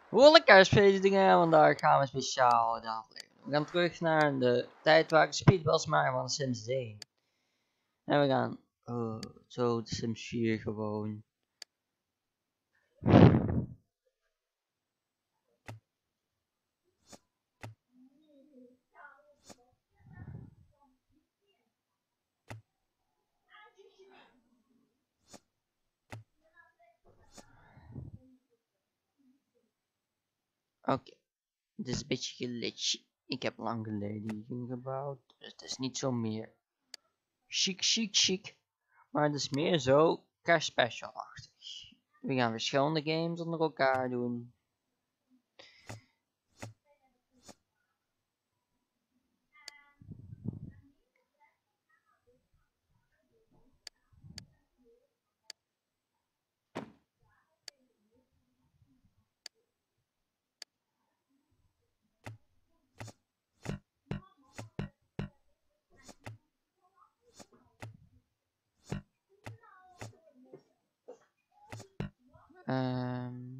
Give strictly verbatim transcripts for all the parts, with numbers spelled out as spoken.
Hoi kerstfeestingen, vandaag gaan we speciaal de aflevering. We gaan terug naar de tijd waar ik speed was maar van Sims één. En we gaan oh, zo de Sims vier gewoon. Oké, okay. Dit is een beetje glitchy. Ik heb lang geleden hier gebouwd, dus het is niet zo meer chic, chic, chic. Maar het is meer zo kerstspecial-achtig. We gaan verschillende games onder elkaar doen. Um,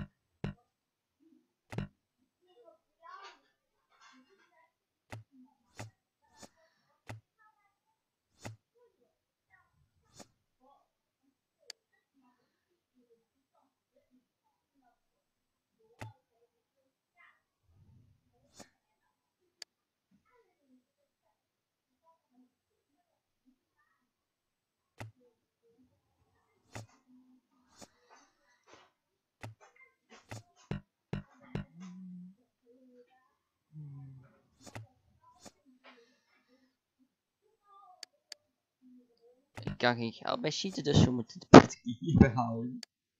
ik kan geen geld bij schieten, dus we moeten de pet hier behouden.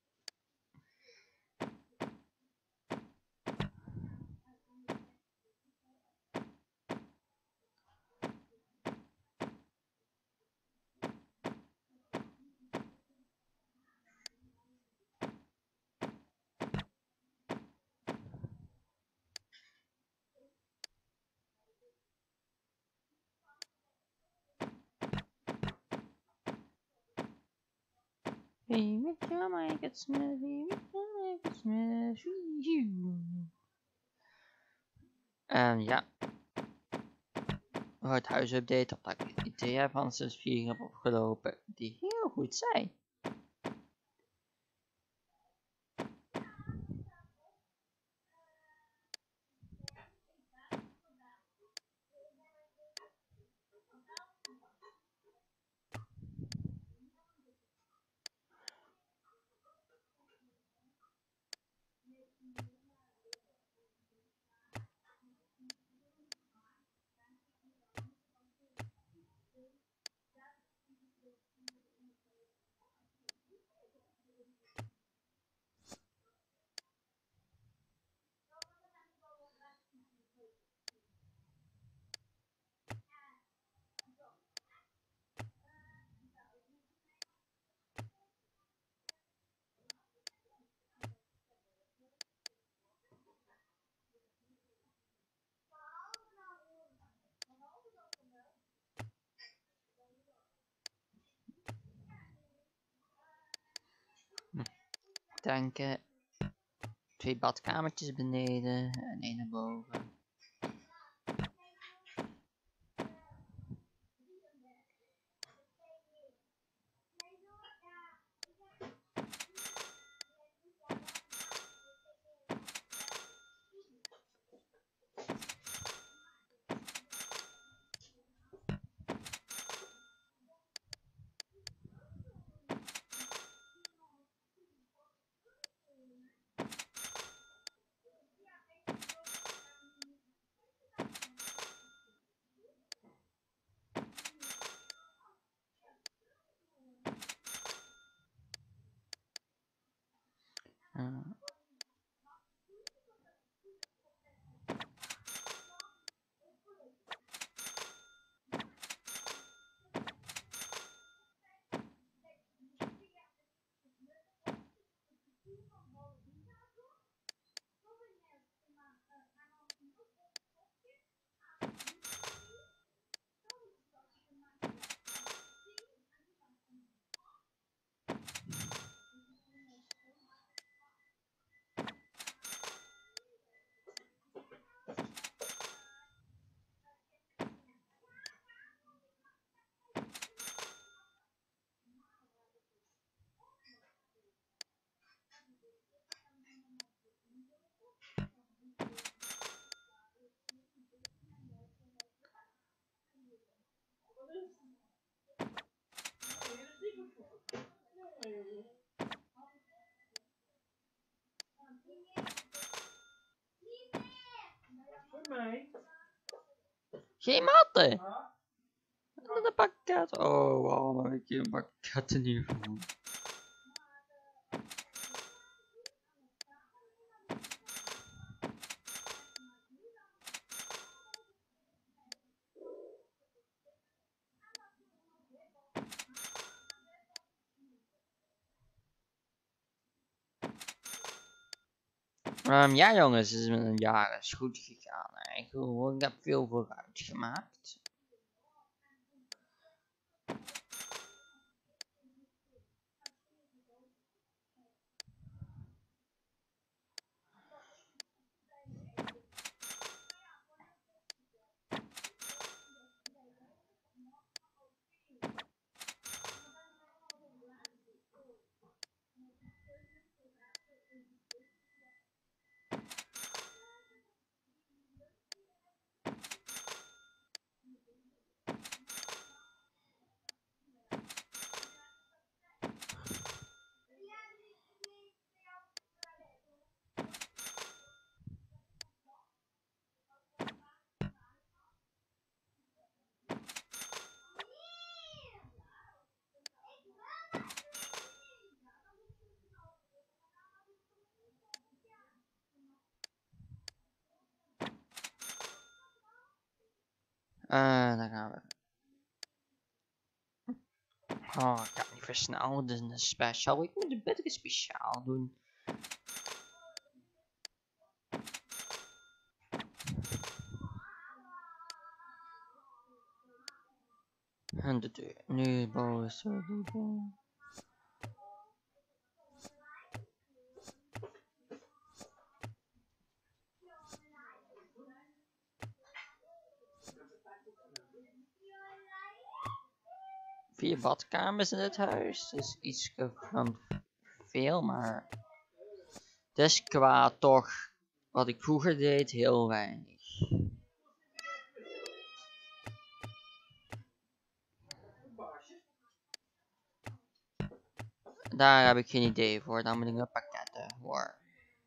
Wie met jou maak het smith, wie met jou maak het smith. En ja, het huisupdate omdat ik het idee van Sims vier heb opgelopen die heel goed zijn. Denk uh, twee badkamertjes beneden en één erboven. Uh, Geen matten. Met een pakket. Oh, waarom heb ik hier een pakket in hier gevonden? Um, ja jongens, het is met een jaar is goed gegaan eigenlijk. Ik heb veel vooruit gemaakt. Uh, dan gaan we. Oh, ik ga niet versnellen. Dit is een special. Ik moet een betere speciaal doen. En de deur. Nu boos. Vier badkamers in het huis. Dat is iets van veel, maar het is qua toch wat ik vroeger deed heel weinig. Daar heb ik geen idee voor. Dan moet ik een pakketten voor.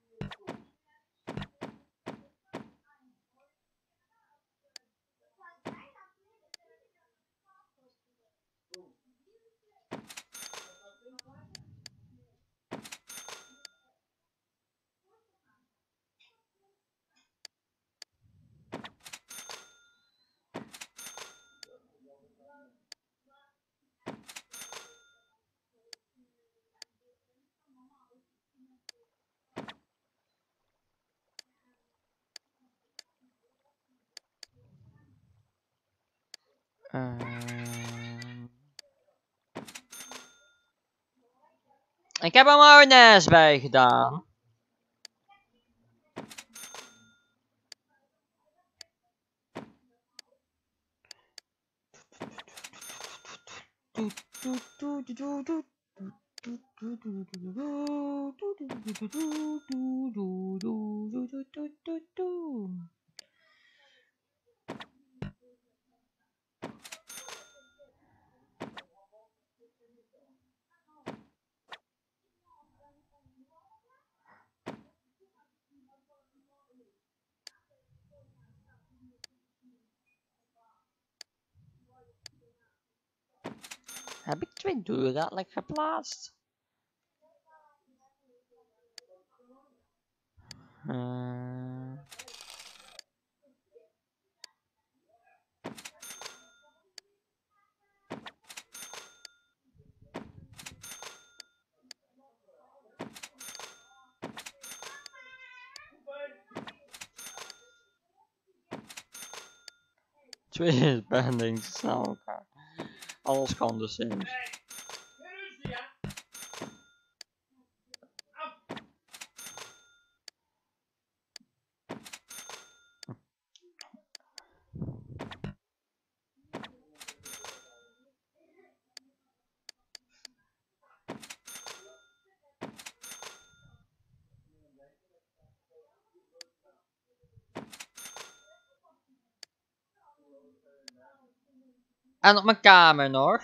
Um, ik heb er mayonaise bij gedaan. Heb ik twee deuren dadelijk geplaatst? Uh... Twee bandings naar elkaar. Alles kan dus in. En op mijn kamer nog.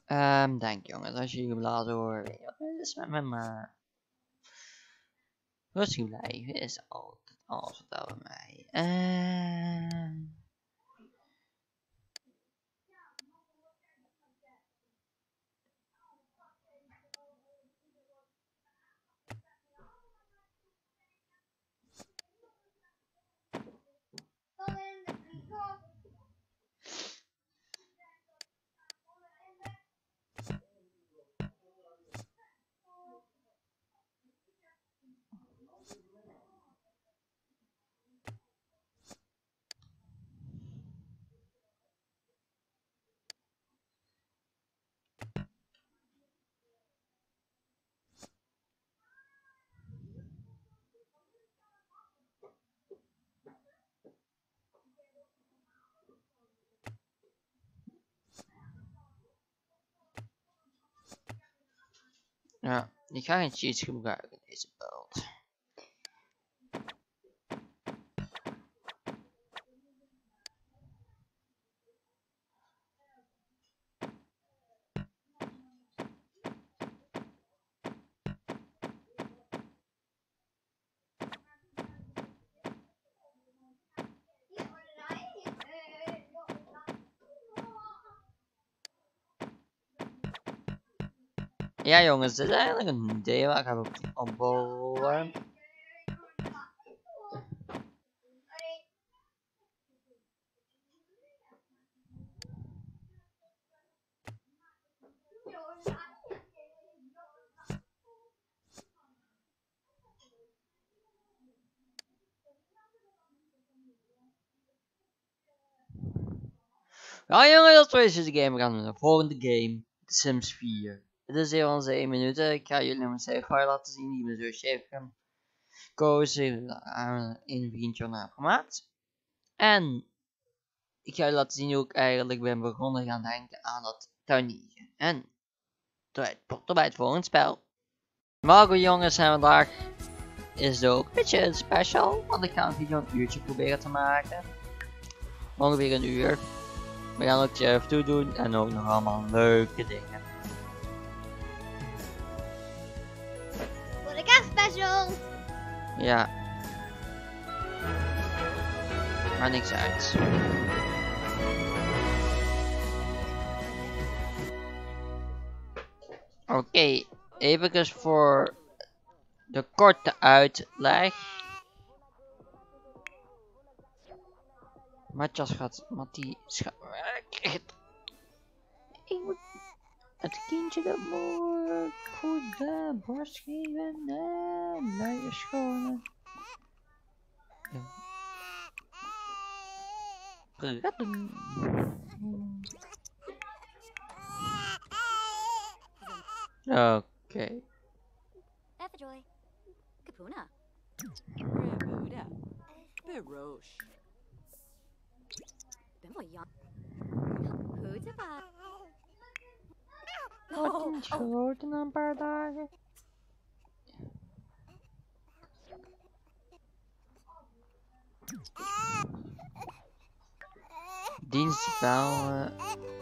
Um, dank jongens, als jullie hem laten horen, weet je wat het is met me, maar rustig blijven is altijd alles wat bij mij. Ehm. Ja, ik ga geen cheats gebruiken in deze build. Ja jongens, dit is eigenlijk een idee waar ik heb op opbouwen. Ja jongens, dat was deze game. We gaan naar de volgende game. The Sims vier. Dit is hier onze één minuut. Ik ga jullie mijn save file laten zien die mijn zusje heeft gekozen. Daar een vriendje naar heb gemaakt. En ik ga jullie laten zien hoe ik eigenlijk ben begonnen gaan denken aan dat tuinier. En tot bij het volgende spel. Maar goed jongens, en vandaag is het ook een beetje een special. Want ik ga een video een uurtje proberen te maken. Ongeveer een uur. We gaan ook Chef toe doen en ook nog allemaal leuke dingen. Voor de kerstspecial! Ja. Maar niks uit. Oké, okay, even voor de korte uitleg. Matthias gaat, Mattie gaat, ik moet het kindje de moord voor de borst geven en luier schonen. Ratten. Oké. Okay. Epijoy. Kapuna. Rebuda. Beroche. Bimboyan. Hoedeba. Wat is groot in een paar dagen. Dienstbel. Uh,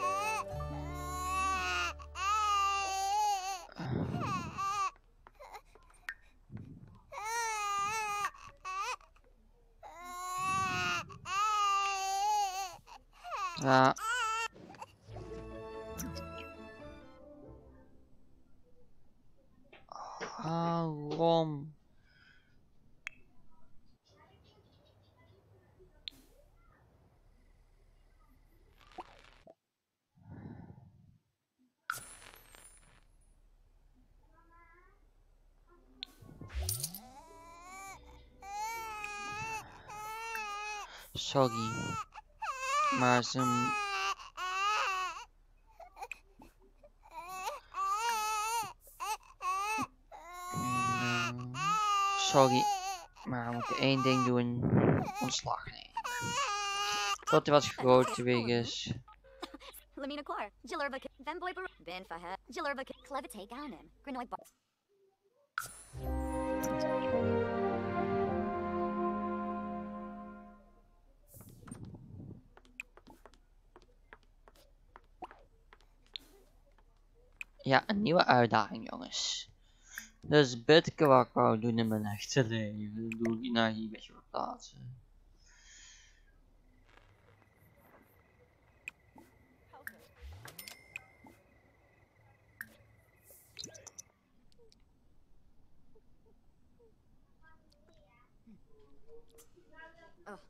ja. Waarom? Sorry, maar ze... Sorry, maar we moeten één ding doen. Ontslag nemen. Tot hij wat groot weg is. Lamina Quar. Jillerba. Venboy Bar. Ben Faha. Jillerba. Clevite Gaunim. Grinoy Bar. Ja, een nieuwe uitdaging, jongens. Dus bitke wat ik wou doen in mijn echte leven, doe ik nou hier een beetje verplaatsen. Oh.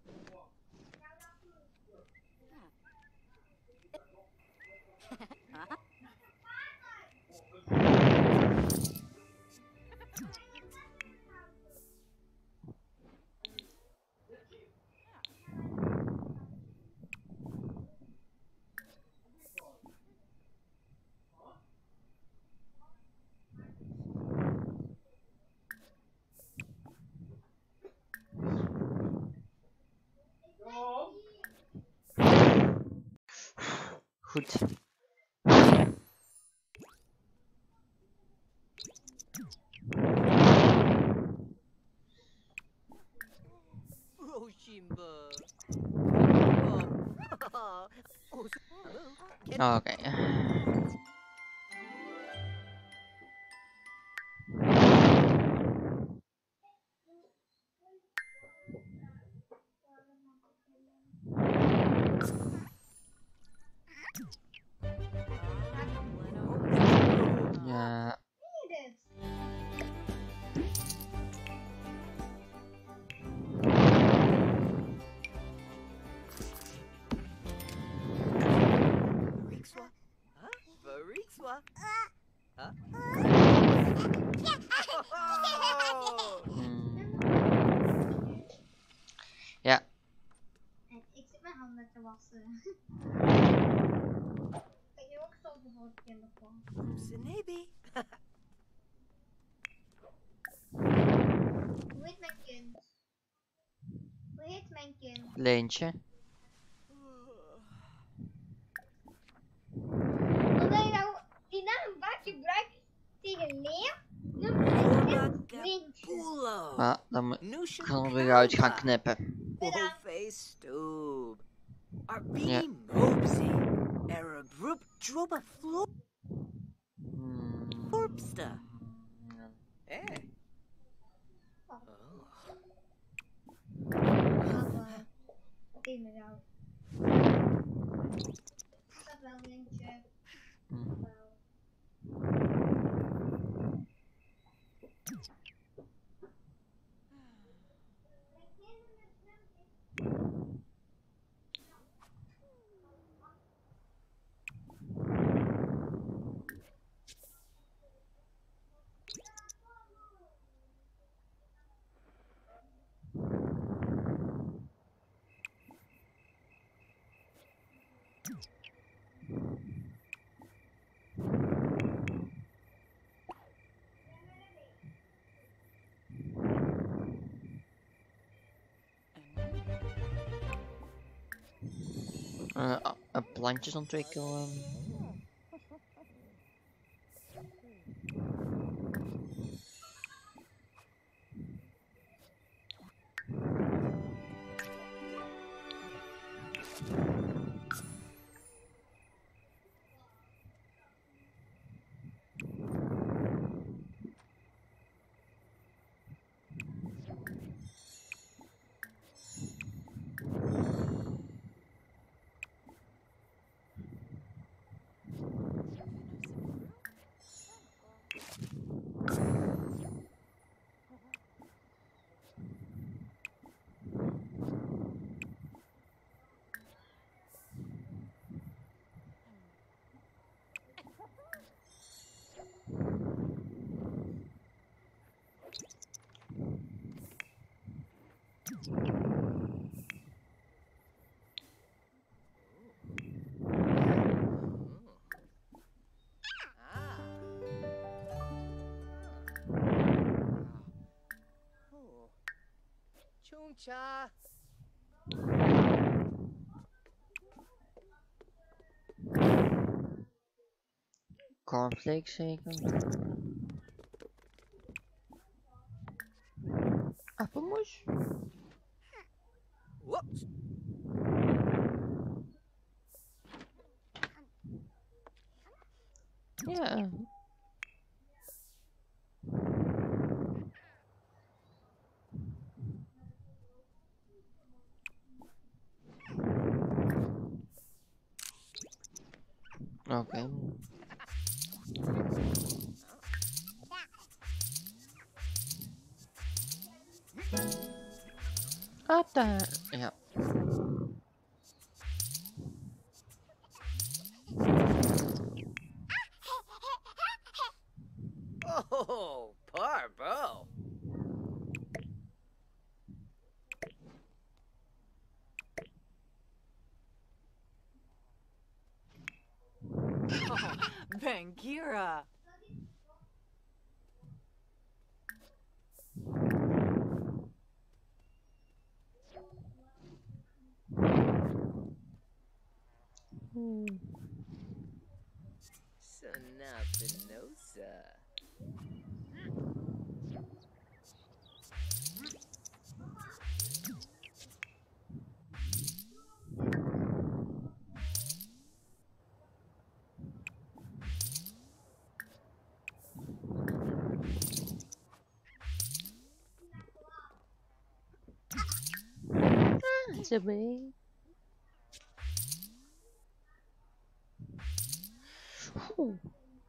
Goed. Roshimba. Oké. Ja. Rikswa. Huh? Varikswa. Huh? Hmm. Ja. En ik zit mijn handen te wassen. Ik nu ook stoppen voor het kinderplan. Senebi. Hoe heet mijn kind? Hoe heet mijn kind? Leentje. Omdat je nou die naam vaak gebruikt tegen leer, noem je het Lintje. Pulo. Maar dan moet Nushin ik er weer uit gaan Kalpa. knippen. Wolface Stoob. Ja. Arbini Mopsy. Arabrup Droba Hmm. Florpsta. Ja. Eh. Oh. Oh. Papa, tegen me nou. Dat wel Lintje. Hmm. Wel. Uh, uh, plantjes ontwikkelen. Ah. Oh. Chuncha. Cornflakes zeker. Appelmoes? Whoops. Ja. Oké. Ah, daar. Ja. Oh, Parbo. Oh, Bangira. Sonapinosa. It's a way. Oeh.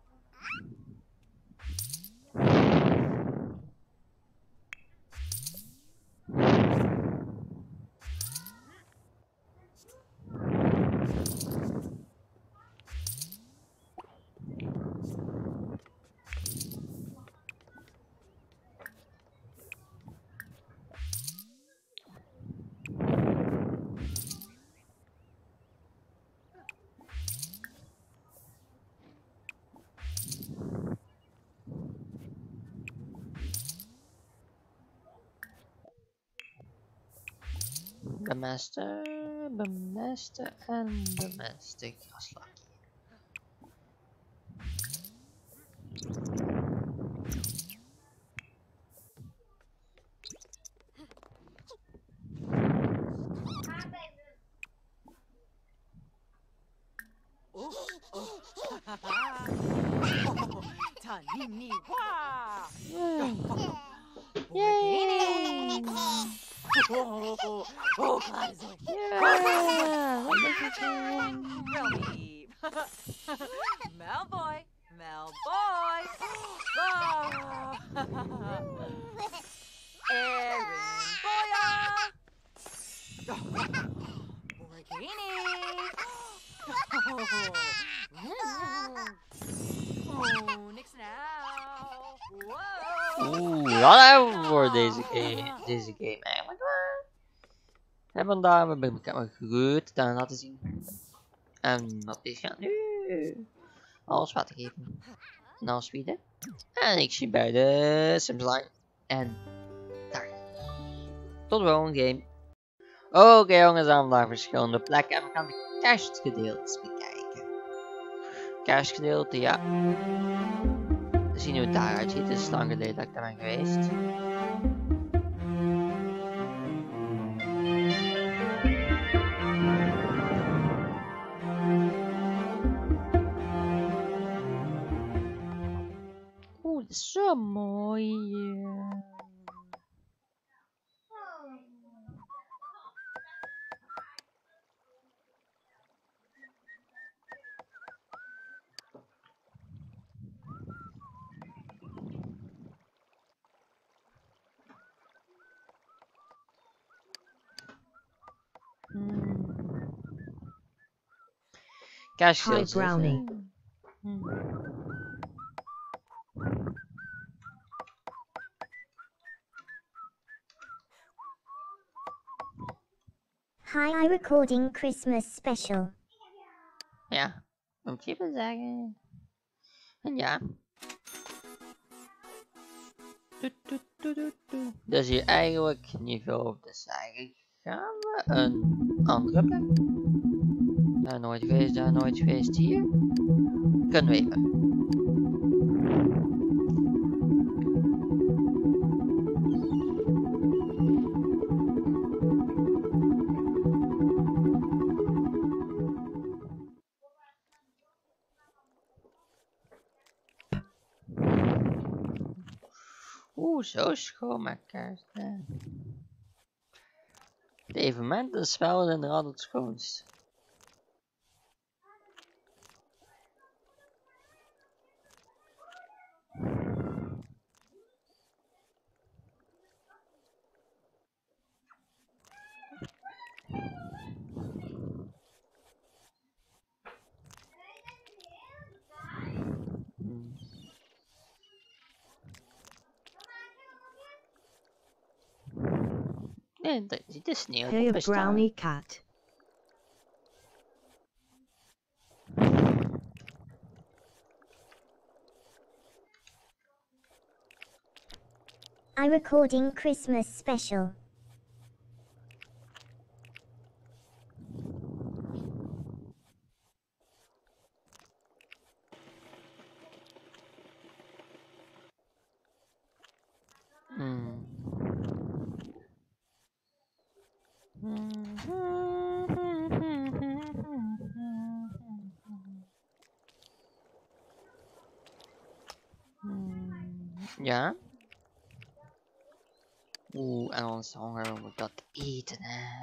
Bemaster, bemaster en bemaster graslakje. Oh, oh. Oh, Tanini wa. Yay! Oh, oh, oh, klaar is het. Yeah! Wat is het dan? Romy. Melboy. Melboy. Oh. Erin Boya. Borghini. Oh, niks nou. Wow. Oeh, wat hebben we voor deze game, deze game eigenlijk? We hebben daar we hebben elkaar goed aan laten zien. En wat is gaan nu? Alles water geven. En dan speeden. En ik zie bij de Sims en daar. Tot de volgende game. Oké okay, jongens, aan vandaag verschillende plekken en we gaan de kerstgedeeltes bekijken. Kerstgedeelte, ja. We zien hoe het daaruit ziet. Het is lang geleden dat ik daar ben geweest. Oeh, dat is zo mooi. Hmm. Hi, Brownie. Hmm. Hi, I recording Christmas Special. Ja, moet je even zeggen. En ja. Doet, doet, doet, doet, doet. Dus hier eigenlijk niet veel over te zeggen. Gaan we een andere plek? Daar nooit geweest, daar nooit geweest. Hier kunnen we even. Oeh, zo schoon met kerst. Hè. Het evenement en spel is inderdaad het schoonst. Ja, daar zit de sneeuw Hey, op a staan. brownie cat. I recording Christmas special. Hmm. Ja? Oeh, en onze honger moet dat eten, hè.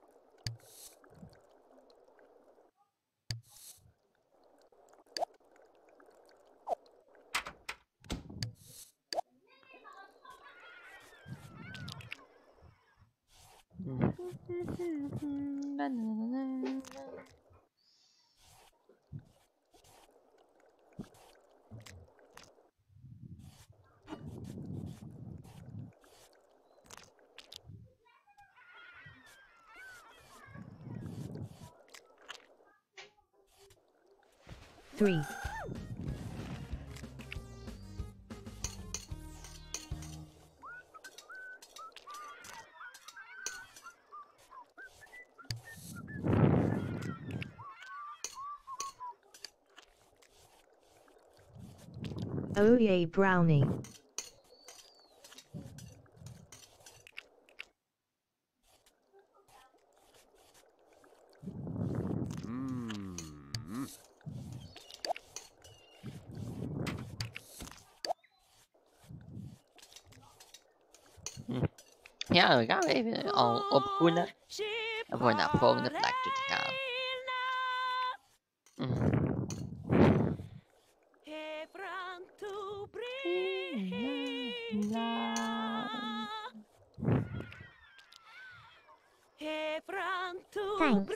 Three. Oh yay, brownie. Ja, dan gaan we even al opgroenen. En voor naar de volgende plek toe te gaan. Mm. Thanks.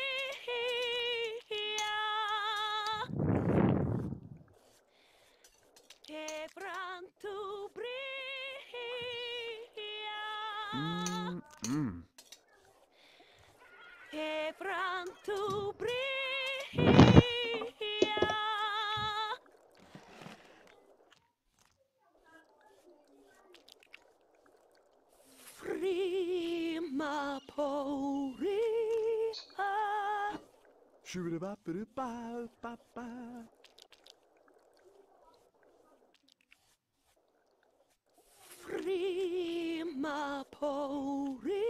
Prima pori. Shoo-ba-ba-ba-ba-ba. Prima pori.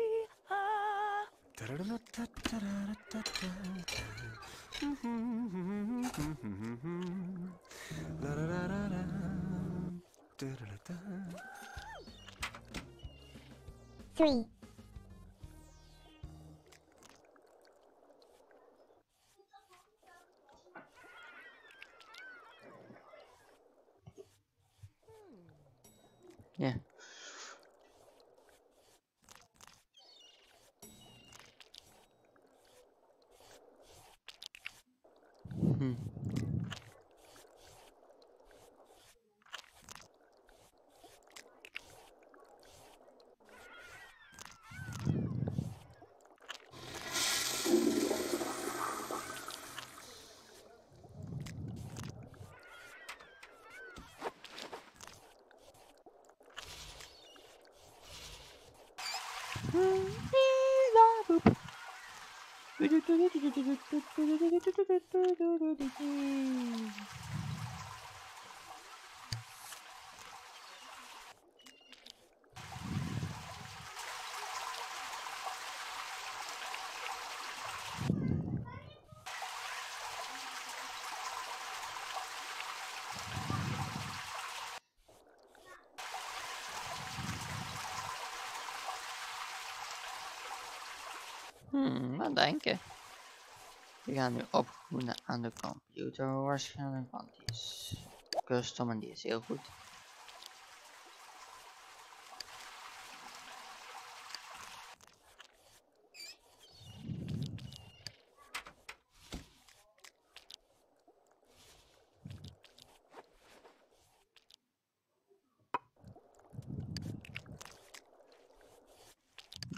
Three. Ja. Hm. Hmm, wat denken? We gaan nu opgroenen aan de computer waarschijnlijk, want die is custom en die is heel goed.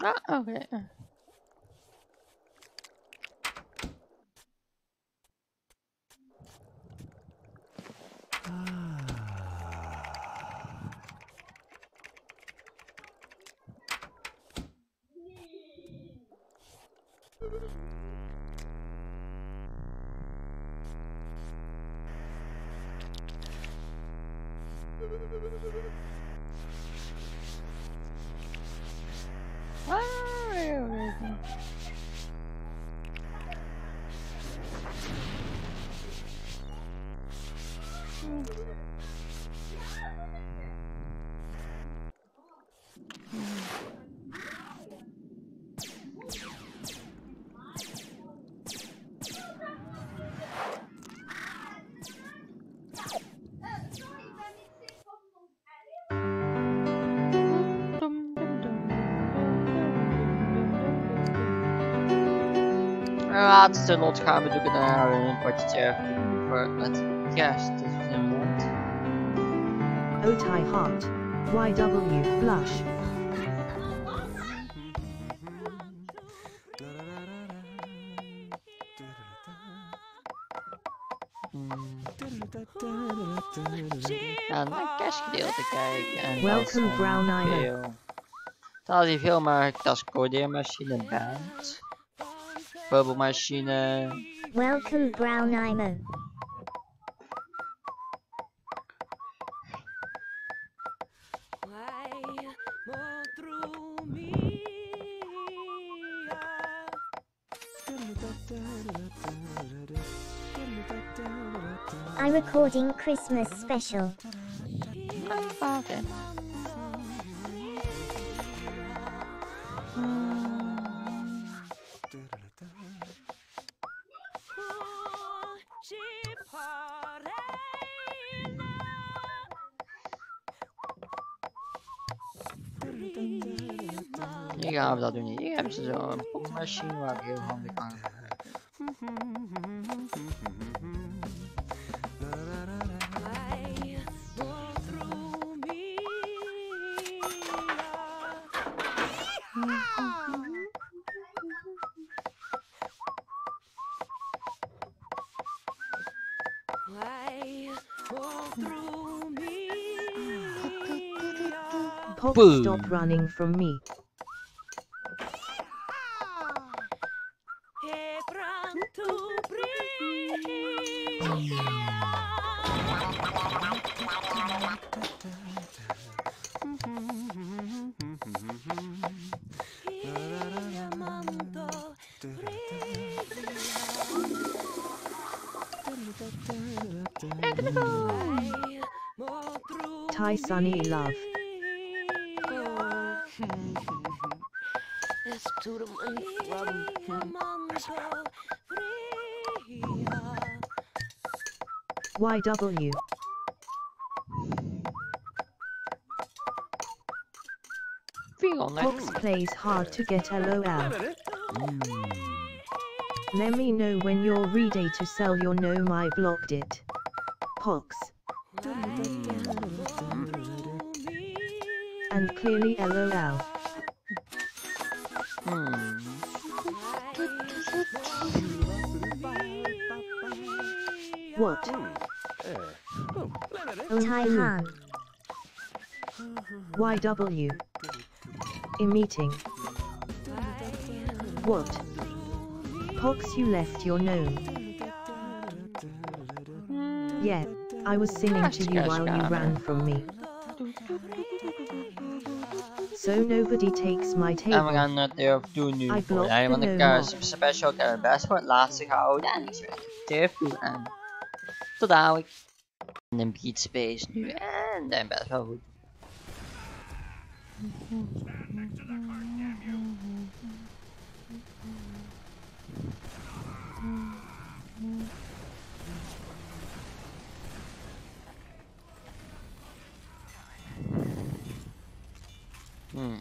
Ah, okay. Laatste lot gaan we doen naar een potje voor het kerst. Oh tie heart. Y W blush. Ja, naar het kerstgedeelte kijken. En Welcome Brown Island. Dan had hij veel maar als codeermachine band. Bubbelmachine. Welcome Brown Island. I'm recording Christmas Special. Ah, okay. Hier gaan we dat doen. Hier hebben ze zo een popmachine waar ik heel handig aan kan. Pop, Boom. stop running from me. Thai Sunny Love. It's to the money from Y W. Fox plays hard to get LOL. Let me know when you're ready to sell your gnome. I blocked it. Pox. And clearly LOL. Hmm. What? Taihan. Y W. Emitting. What? Pox, you left your gnome. Yeah, I was singing to you while you ran from me. So nobody takes my En we table. gaan het durf doen nu. I Voor blocked jij, the want de gnome Xmas Special. Ik heb het best voor het laatste gehouden. En ik zweer, ik durf doen. En tot dadelijk. In een beat space nu. En dat is best wel goed. Hmm.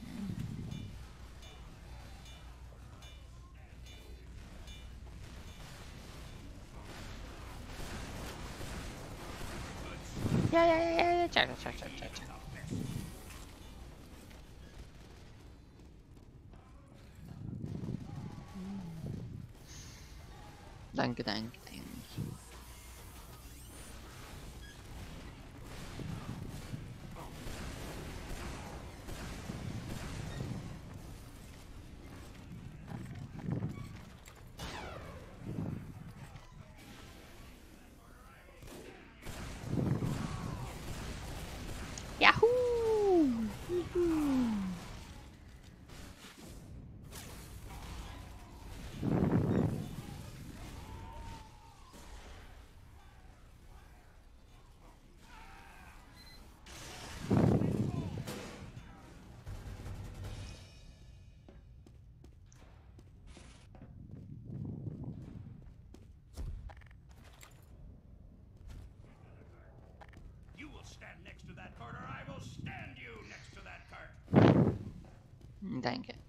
Ja, ja, ja, ja, ja, check, check, check, check, check. Dank je, dank je, dank je. Yahoo! You will stand next to that cart, or I will stand you next to that cart. Dank je.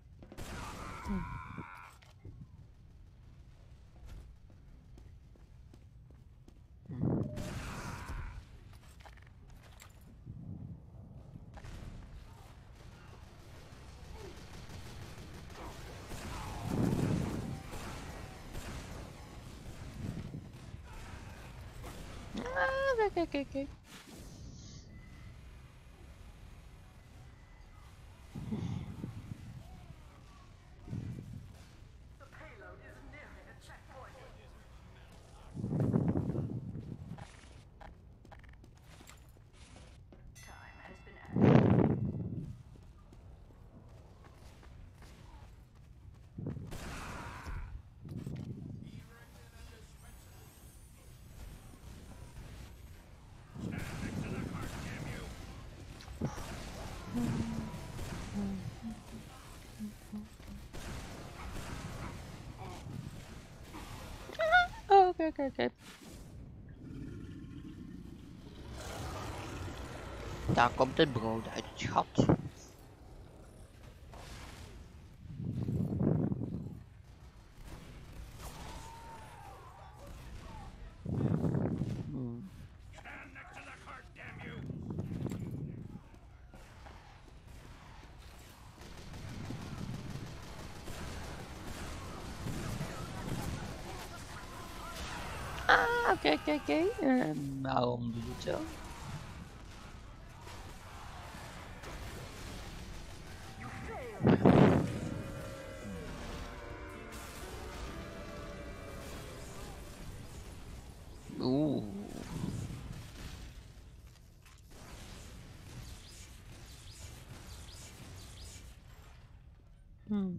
Ah, oké, oké, oké. Oh, oké, oké, oké. Daar komt het brood uit het gat. Hmm. Stand next to the cart, damn you! Ah, oké, oké, oké. En waarom doe je het zo? Oeh. Hmm.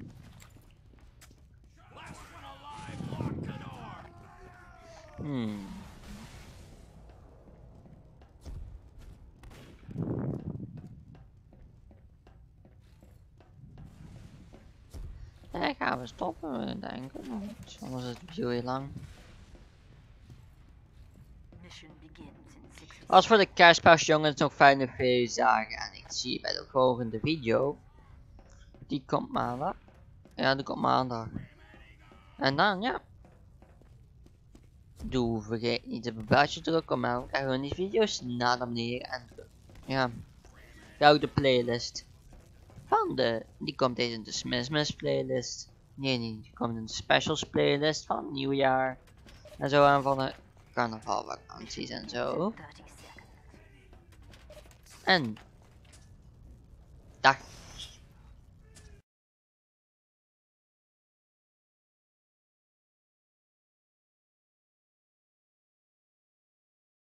Last one alive, lock the door! Hmm. Daar gaan we stoppen, denk ik. Want anders is het video heel lang. Als voor de kerstpers jongens nog fijne feestdagen en ik zie je bij de volgende video. Die komt maandag. Ja, die komt maandag. En dan ja. Doe vergeet niet op het belletje te drukken om elke keer gewoon die video's naar beneden en ja. Ga ook de playlist van de, die komt deze in de Xmas playlist. Nee, nee, die komt in de Specials playlist van nieuwjaar. En zo aan van de carnavalvakanties en zo. En dag.